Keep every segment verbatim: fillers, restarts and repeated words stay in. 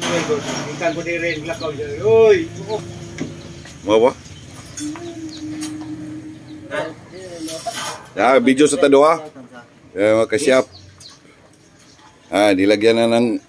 Ikan ko din rin lakaw dyan. Uy! Mau ba? Ya, video sa tadua. Ya, makasiyap. Ah, dilagyan na ng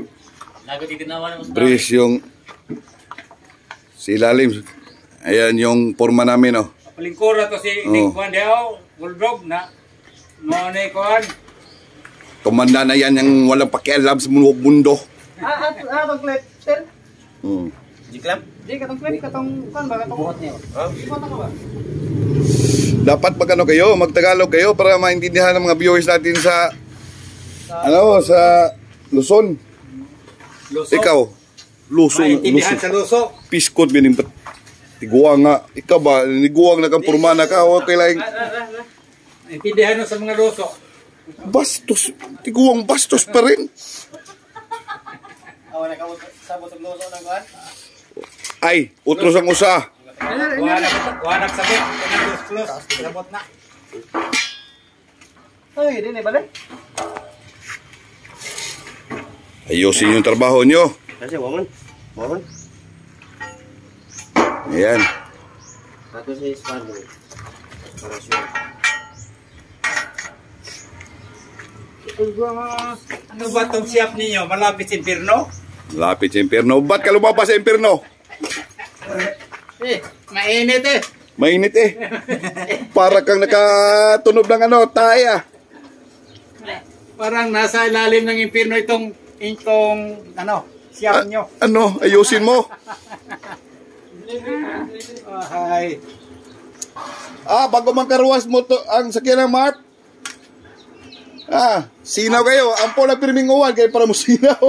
brace yung silalim. Ayan yung forma namin, oh. Palingkura to si Nick Juan Deo, Bulldog na mo na ikuan. Tumanda na yan yung walang pakialam sa mundo. Ah, ah, itong clip, sir? Hmm. Di clip? Di, katong clip, katong, kan ba, katong buhot niyo? Ha? Buhot ka ba? Dapat pag ano kayo, magtagalog kayo para maintindihan ng mga viewers natin sa, sa ano, sa Luzon. Luso. Ikaw, Luzon, maintindihan sa Luso. Piskot, bining tiguang nga. Ikaw ba, niguang na kang purmana ka, okay lang. Maintindihan sa mga Luso. Bastos, tiguang bastos pa rin. Awan na ka sabot ang Luso ng kuhan? Ay, utros ang usa. Wanak sabot, plus plus, sabot na. Ay, di na balik. Ayusin yung trabaho nyo. Kasi wangan, wangan. Ayan. Satu si Spano. Para sure. Ano ba itong siyap ninyo? Malapit sa impirno? Lapit sa impyerno. Ba't ka lumabas sa impyerno? Eh, mainit eh. Mainit eh. Para kang nakatunog ng ano, taya. Parang nasa ilalim ng impirno itong, itong, ano, siyap nyo. Ano, ayusin mo. Ay. Ah, bago magkaruwas mo to, ang sakyan ng Mark. Ah, sinaw kayo. Ampo na pirming uwan kayo para mo sinaw.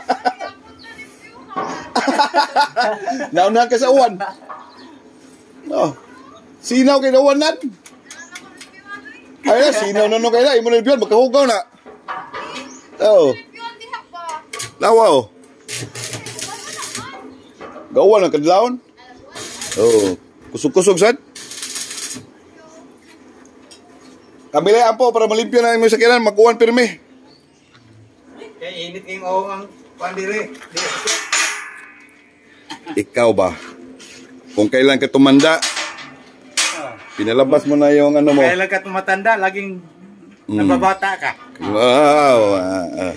Naunahan ka sa uwan. Oh. Sinaw kayo na uwan nan. Ay na, sinaw na no kayo na. Imo na biyon, magkahugaw na. Oh. Lawa oh. Gawan ang kadlawon. Oh. Kusog-kusog sad. Kamilay ampo para malimpyo na imong sakyanan, magkuhan pirmi. Kaya init yung awang ang pandiri. Ikaw ba? Kung kailan ka tumanda, pinalabas mo na yung ano mo. Kailan ka tumatanda, laging mm. nababata ka. Wow. Ah, ah.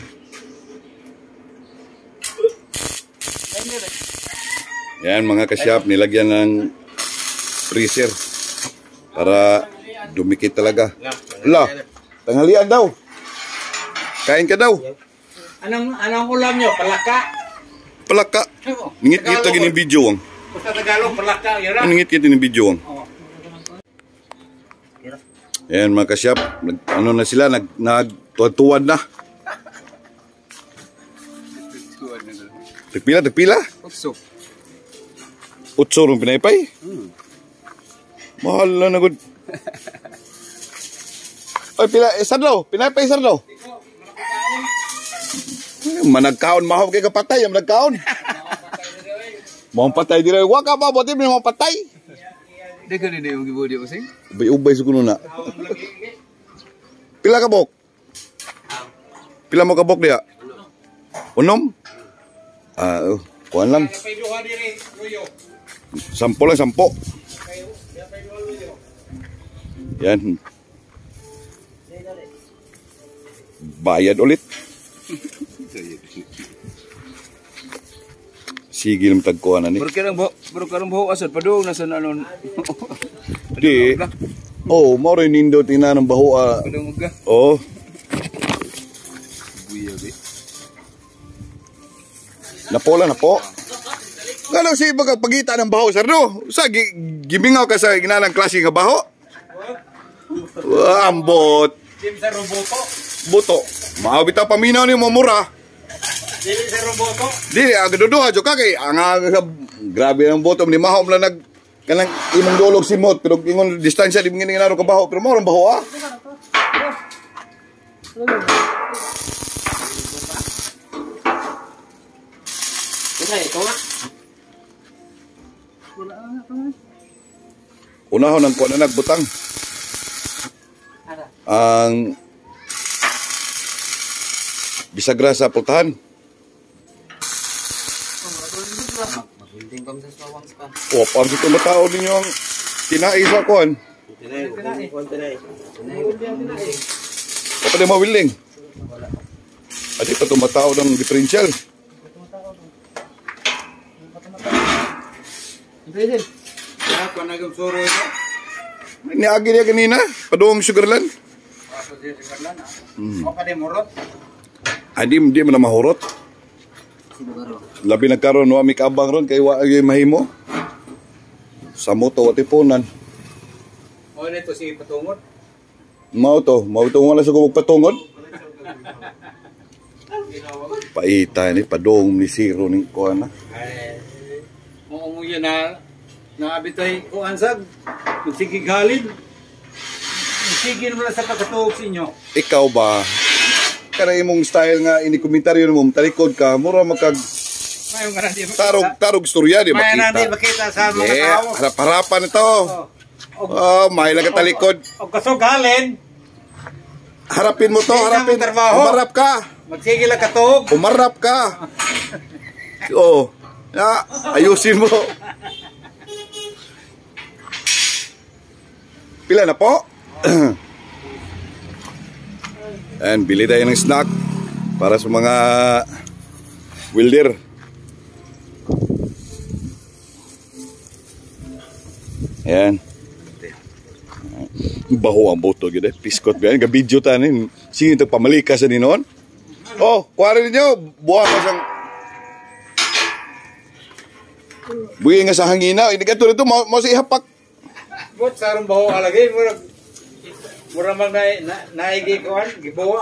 Yan mga kasyap, nilagyan ng freezer para dumikit talaga. Ala, tanghalian daw. Kain ka daw. Anong anong ulam nyo? Palaka? Palaka. Ningit-ngit lagi ng video ang. Basta Tagalog, palaka. Yan. Ningit-ngit ng video ang. Ayan mga kasyap, nag, ano na sila, nag, nagtuwad-tuwad na. Tagpila, tagpila? Utso. Utso rong pinaypay? Hmm. Mahal na nagod. Ay, pila, eh, sardaw, pinaypay sardaw. Managkaon, mahal kay kapatay, yung managkaon. Mahal patay dire, wag ka ba, buti mo mahal patay. Di ka rin yung gibodi ko sing? Ubay-ubay sa kuno na. Pila ka bok? Pila mo ka bok diya? Unom? Ah, uh, kuhan lang. Sampo lang, sampo. Yan. Bayad ulit. Sige lang tagkuhan na ni. Bro karang bo, bro karang bo asad padung nasa nanon. Di. Oh, mo rin nindo tinanong baho ah. Padung ka. Oh. Buya be. Napo lang, napo. Ano si baga pagita ng baho, sir, no? Sa gimingaw ka sa ginalang klase nga baho? Wow, ambot. Dim sa roboto. Buto. Maabita paminaw ni mo mura. Dili sa roboto. Dili, agaduduha, jo kay ang grabe ang bottom ni mahom lang nag kanang imong dolog simot pero ingon distansya di ngini naro ka baho pero mo ron baho ah. Ito ito nga. Unahon ang kuan na nagbutang. Ang bisagra sa pultahan. Mag-building kami sa sawang span. O, parang ito matao ninyo ang tinais sa kuhan. Tinay, kuwan tinay. O pa din mawiling. At ito tumatao ng differential. Pwede. Kaya pa nag-suro ito. Niagi niya kanina, paduong Sugarland. Kaso siya sa karlan ha. O pa din murot. Ay, di, di mo na mahurot. Labi nagkaroon, no, amik abang ron, kay wa ay mahimo. Sa moto, watipunan. O na ito si Patungod. Mao to, mao to wala sa kumagpatungod. Paita ni padong ni Zero ni kuan na. Ay, mo yun na, naabitay ko ansag. Magsigig halid. Magsigig mo na sa pagkatuog sa inyo. Ikaw ba? Kana imong style nga ini komentaryo mo, talikod ka, mura magkag Ngayon nga na di makita. tarog tarog istorya di Ngayon na di makita. makita sa mga Yeah, tao. harap-harapan ito. Oh, may laga talikod. O kasog halin, Harapin mo to, Hindi na harapin. mo trabaho. Umarap ka. magsigil ang katuog. Umarap ka. Oh, na ayusin mo. Pila na po? And bili tayo ng snack para sa mga welder. Ayan. Baho ang boto gid eh. Piskot ba yan? Gabidyo tanin. Sige ito pamalikas sa ninon. Oh, kuha rin ninyo. Buha ka sang... Buhi nga sa hangina. Hindi ka tulad ito. Mau mau sa ihapak. Bot sarong baho alagay mura mura mag na na naigi kuan gibawa.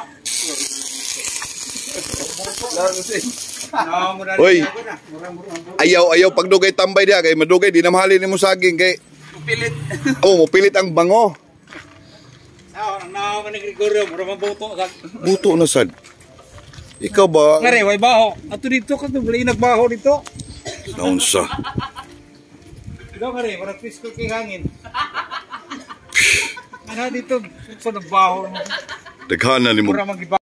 No, mura Hoy. na. Mura mura. Ayaw, ayaw pagdugay tambay diya. Kay madugay, di na mahalin ni mo saging. Kay, Pilit. oh, mapilit ang bango. Sao nang naw man ni Gregorio mura mabuto sa. Buto na sad. Ikaw ba? Ngare way baho. Ato dito ka to bali nagbaho dito. Naunsa. Ikaw ngare mura pisko kay hangin. Ana dito sa nagbaho. Daghana ni mo. Mura magiba.